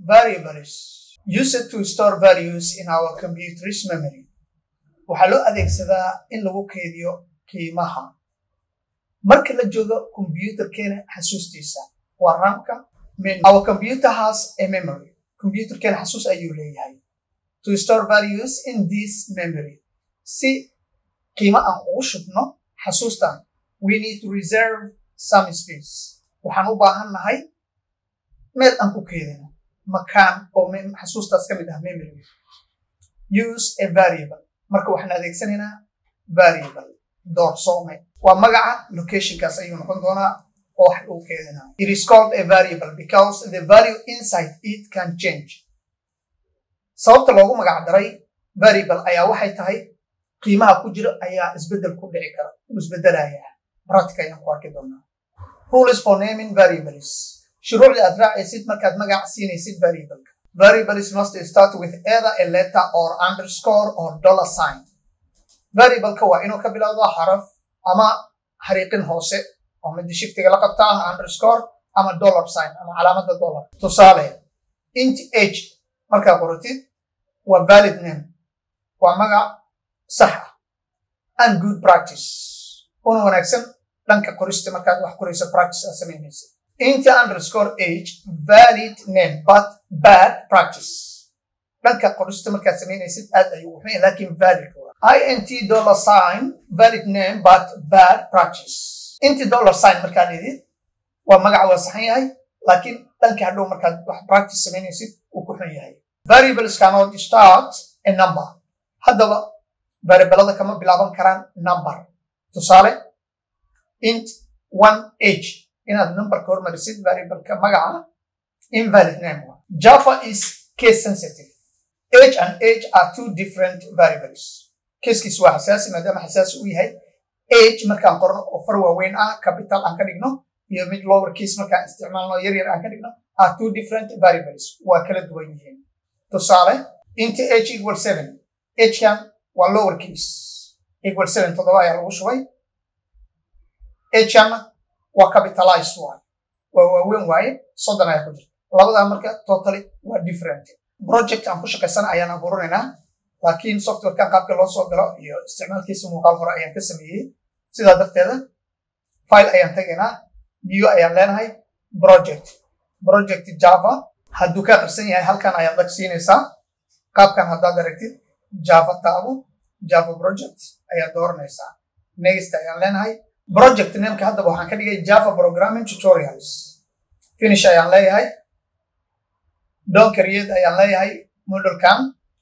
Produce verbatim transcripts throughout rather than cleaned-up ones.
variables used to store values in our computer's memory. Waxaa loo adeegsadaa in lagu keydiyo qiimaha marka la joogo computerkeena xasuustiisa waa ramka. Our computer has a memory. Computerkeena xasuus ayuu leeyahay. To store values in this memory, si qiimo aan ugu shubno xasuustan, we need to reserve some space. Waxaan u baahannahay meel aan ku keydino makaan oo xasuustaas ka mid ah memory. Use a variable. Marka waxaan adeegsanaynaa variable doorsoome waa magaca locationkaas ayuu noqon doonaa oo wax uu keedinaa. It is called a variable because the value inside it can change. Sababta loogu magac daray variable ayaa waxay tahay qiimaha ku jira ayaa isbedel ku dhici kara uu isbedelaya. Practical ayaan ku arki doonaa. Rules for naming variables. Shuruucda aad raacaysid markaad magac siinaysid variable. Variables must start with either a letter or underscore or dollar sign. Variable-ka waa inuu ka bilowdo xaraf ama xariiqin hoose oo mid shiftiga la qabta ah underscore ama dollar sign ama calaamada dollar. Tusaale, int h markaa qortid waa valid name, waa magac sax ah and good practice. Una wanaagsan dhanka qorista markaad wax qorayso practice aad samaynaysid. Int underscore h valid name but bad practice. Dhanka qorista markaad samaynaysid aad ayuu u xun laakiin valid waa. int dollar sign valid name but bad practice. Int dollar sign markaad dhigid waa magac waa saxan yahay laakiin dhanka hadhow markaad wax practice samaynaysid uu ku xun yahay. Variables cannot start a number. Haddaba variablada kama bilaaban karaan number. Tusaale, int one h inaad number ka hormarisid variable-ka magaca invalid name. Java is case sensitive. H and H are two different variables. Casekiis waa xasaasi maadaama xasaasi uu yahay. H markaan qorno oo far waaweyn ah capital aan ka dhigno iyo mid lower case markaan isticmaalno yar yar aan ka dhigno are two different variables. Waa kala duwan yihiin. Tusaale, int h equals seven. H kan waa lower case equals seven todoba ayaa lagu shubay. H kan waa capitalized one. Waa waaweyn waaye soddon ayaa ku jirta. Labadaa marka totally waa different. Project aan ku shaqaysan ayaan abuuranaynaa laakiin software-kan qaabka loo soo galo iyo isticmaalkiisa muuqaal hore ayaan ka sameeyey. Sidaa darteeda file ayaan tagaynaa, new ayaan leenahay, project project Java. Hadduu ka qarsan yahay halkan ayaad dag siinaysaa. Qaabkan haddaad aragtid Java taabo Java project ayaad dooranaysaa. Next ayaan leenahay. Project name-ka haddaba waxaan ka dhigay Java programming tutorials. Finish ayaan leeyahay. Don't create ayaan leeyahay module-kan.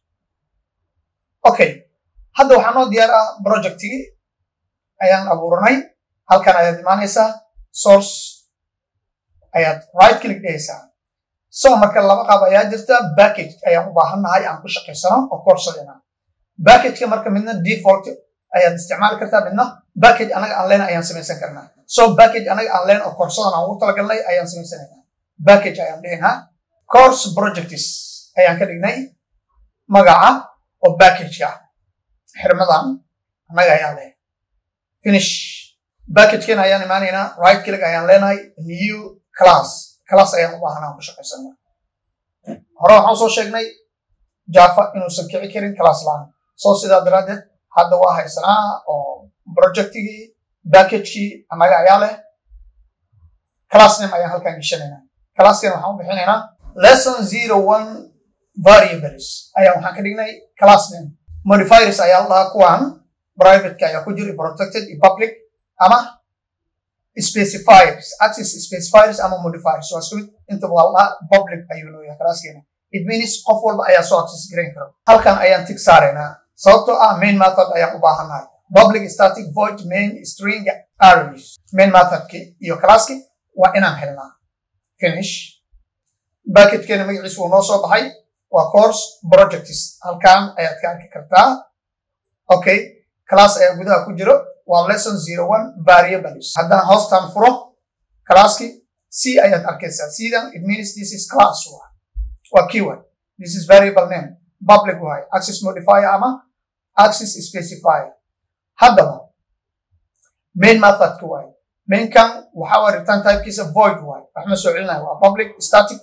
Okay, hadda waxaa noo diyaar ah projectigii ayaan abuuranay. Halkan ayaad imaanaysaa, source ayaad right click dhehaysaa. So marka laba qaab ayaa jirta. Package ayaan u baahannahay aan ku shaqaysano oo koorsadayna. Package-ka marka midna default ayaad isticmaali kartaa, midna package anaga aan leen ayaan samaysan karnaa. So package anaga aan leen oo koorsadan aan ugu talagalnay ayaan samaysanaynaa. Package ayaan dhihinaa. Course projects ayaan ka dhignay magaca oo package-ka xirmadan anaga ayaan leh. Finish. Package-kan ayaan imaanaynaa, right click ayaan leenahay, new class. Class ayaan u baahanaa ku shaqaysanaa. Hore waxaan soo sheegnay Java inuusan kici karin class laan. So sidaa daraaddeed hadda waa haysanaa oo projectigii package-kii anaga ayaa leh. Class name ayaan halkan gishanaynaa. Class-kan waxaan u bixinaynaa lesson zero one variables ayaan waxaan ka dhignay class name. Modifiers ayaa lahaa kuwan private-ka ayaa ku jira, protected, public ama specifiers. Access specifiers ama modifiers waa isku mid. Inta waa lahaa public ayuu leeyahay class-keena. It means qof walba ayaa soo access garan kara. Halkan ayaan tick saaraynaa sababtoo ah main method ayaan u baahannahay. Public static void main string arrays. Main method-ki iyo class-ki waa inaan helnaa. Finish. Package-keena magaciisu wuu noo soo baxay. Waa course projects. Halkan ayaad ka arki kartaa. Okay, class ayaa gudaha ku jiro. Waa lesson zero one variables. Haddaan hoostaan furo class-ki C ayaad arkaysaa. C-dan it means this is class waa. Waa keyword. This is variable name. Public waay. Access modifier ama access specifier. Haddaba main method-ku waay. Mainkan waxa waa return type-kiisa void waay. Waxma soo celinayo waa public static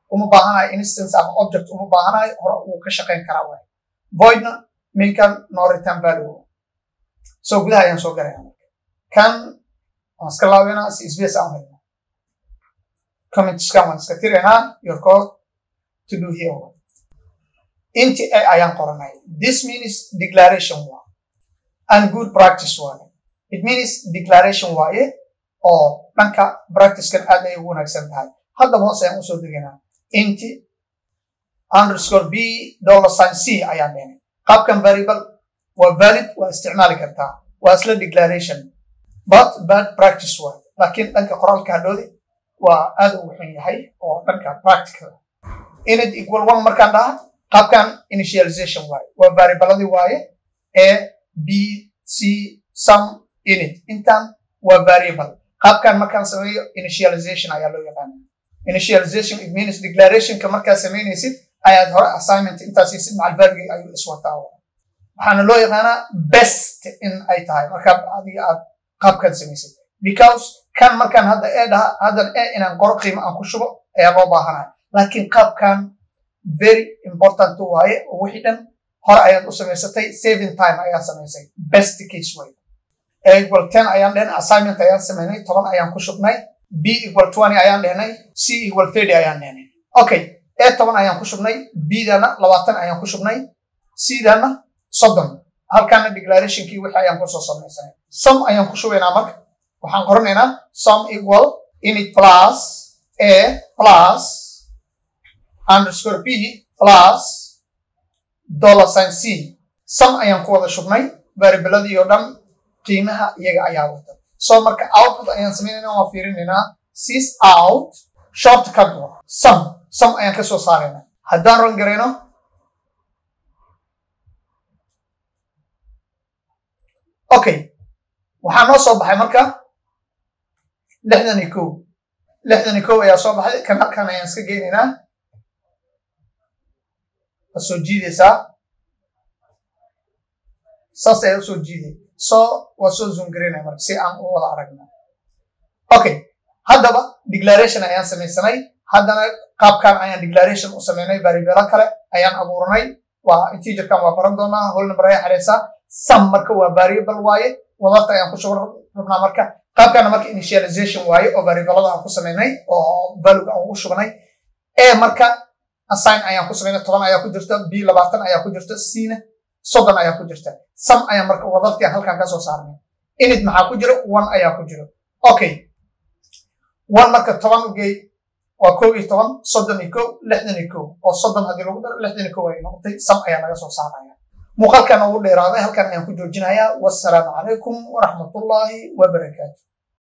uma baahanayo instance ama object uma baahanayo hore uu ka shaqayn karaa waay voidna minkan no return value so gudaha ayaan soo galaya kan waan iska laabinaa si space aan helno comments kan waan iska tiraynaa your code to do here inti a ayaan qoranay this means declaration waa and good practice waaye it means declaration waaye oo dhanka practice kan aad ay ugu wanaagsan tahay haddaba hoos ayaan usoo deganaa inti underscore b dollar sign c ayaan dhehnay qaabkan variable waa valid waa isticmaali kartaa waa isla declaration but bad practice waaye laakiin dhanka qoraalka hadhoodi waa aad ugu xun yahay oo dhanka practical init equal one markaan dhaha qaabkan initialization waaye waa variableadii waaye a b c sum init intan waa variable qaabkan markaan sameeyo initialization ayaa loo yaqaana initialization it means declaration ka markaa sameynaysid ayaad hore assignment intaas siisid macal value ayuu iswataa waxaana loo yaqaanaa best in ay tahay markaa adiga aad qaabkan samaysid because kan markaan hadda ee dhaha haddan ee inaan qoro qiimo aan ku shubo ayaa loo baahanaya laakiin qaabkan very important waaye oo wixii dhan hore ayaad u samaysatay saving time ayaa samaysay best case way a equal ten ayaan dhehnay assignment ayaan samaynay toban ayaan ku shubnay b equal twenty ayaan dhehnay c equal thirty ayaan dhehnay okay a toban ayaan ku shubnay b dana labaatan ayaan ku shubnay c dana soddon halkaana declarationkii wixii ayaan kusoo samaysanay sum ayaan ku shubaynaa marka waxaan qoranaynaa sum equal init plus a plus underscore b plus dollar sign c sum ayaan ku wada shubnay variableadii oo dhan qiimaha iyaga ayaa wata so marka output ayaan samaynaynaa waa fiirinaynaa sys out shortcut sum sum ayaan ka soo saaraynaa haddaan ran garayno okay waxaa noo soo baxay marka lixdan iyo kow lixdan iyo kow ayaa soo baxay kan halkan ayaan iska geynaynaa waa soo jiidaysaa saas ayaa usoo jiiday so waa soo zoom garaynaya marka si aan u wada aragno okay haddaba declaration ayaan samaysanay haddana qaabkan ayaan declaration u samaynay variable kale ayaan abuuranay waa integerkan waa baran doonaa whole number ayaa xareysaa sum marka waa variable waaye wadarta ayaan ku shuban rabnaa marka qaabkana marka initialization waaye oo variablada aan ku samaynay oo value aan ugu shubanay a marka assign ayaan ku samaynay toban ayaa ku jirta b labaatan ayaa ku jirta c na soddon ayaa ku jirta sum ayaan marka wadartii aan halkan ka soo saarnay init maxaa ku jira one ayaa ku jira okay one marka toban ugey waa kow iyo toban soddon iyo kow lixdan iyo kow oo soddon haddii lagu daro lixdan iyo kow ay noqotay sum ayaa laga soo saaraya muuqaalkan ugu dheeraaday halkan ayaan ku joojinayaa wassalaamu calaykum waraxmatullaahi wabarakaatu